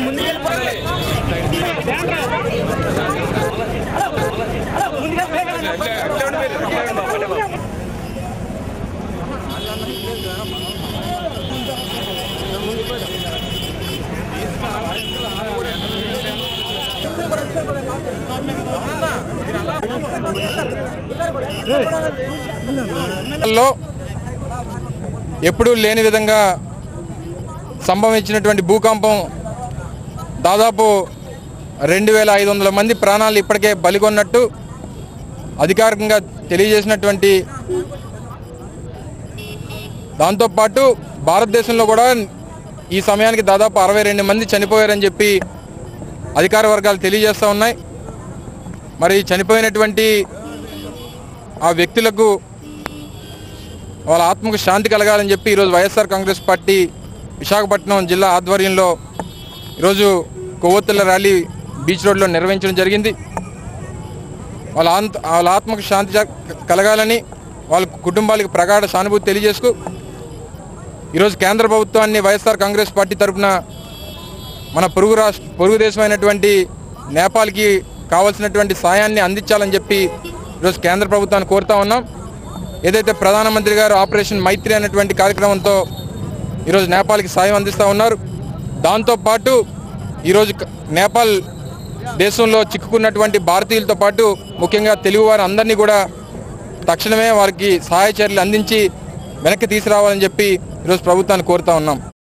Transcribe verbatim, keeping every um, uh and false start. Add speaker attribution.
Speaker 1: ఎప్పుడూ లేని విధంగా సంభవించినటువంటి భూకంపం దాదాపు రెండు వేల ఐదు వందల మంది ప్రాణాలు ఇప్పటికే బలిగొన్నట్టు అధికారికంగా తెలియజేసినటువంటి దాంతోపాటు భారతదేశంలో కూడా ఈ సమయానికి దాదాపు అరవై రెండు మంది చనిపోయారని చెప్పి అధికార వర్గాలు తెలియజేస్తూ ఉన్నాయి. మరి చనిపోయినటువంటి ఆ వ్యక్తులకు వాళ్ళ ఆత్మకు శాంతి కలగాలని చెప్పి ఈరోజు వైఎస్ఆర్ కాంగ్రెస్ పార్టీ విశాఖపట్నం జిల్లా ఆధ్వర్యంలో ఈరోజు కొవ్వొత్తుల ర్యాలీ బీచ్ రోడ్లో నిర్వహించడం జరిగింది. వాళ్ళ వాళ్ళ ఆత్మకు శాంతి కలగాలని వాళ్ళ కుటుంబాలకు ప్రగాఢ సానుభూతి తెలియజేస్తూ ఈరోజు కేంద్ర ప్రభుత్వాన్ని వైఎస్ఆర్ కాంగ్రెస్ పార్టీ తరఫున మన పొరుగు రాష్ట్ర పొరుగు దేశమైనటువంటి నేపాల్కి కావాల్సినటువంటి సాయాన్ని అందించాలని చెప్పి ఈరోజు కేంద్ర ప్రభుత్వాన్ని కోరుతా ఉన్నాం. ఏదైతే ప్రధానమంత్రి గారు ఆపరేషన్ మైత్రి అనేటువంటి కార్యక్రమంతో ఈరోజు నేపాల్కి సాయం అందిస్తూ ఉన్నారు. దాంతోపాటు ఈరోజు నేపాల్ దేశంలో చిక్కుకున్నటువంటి భారతీయులతో పాటు ముఖ్యంగా తెలుగువారు అందరినీ కూడా తక్షణమే వారికి సహాయ చర్యలు అందించి వెనక్కి తీసుకురావాలని చెప్పి ఈరోజు ప్రభుత్వాన్ని కోరుతా ఉన్నాం.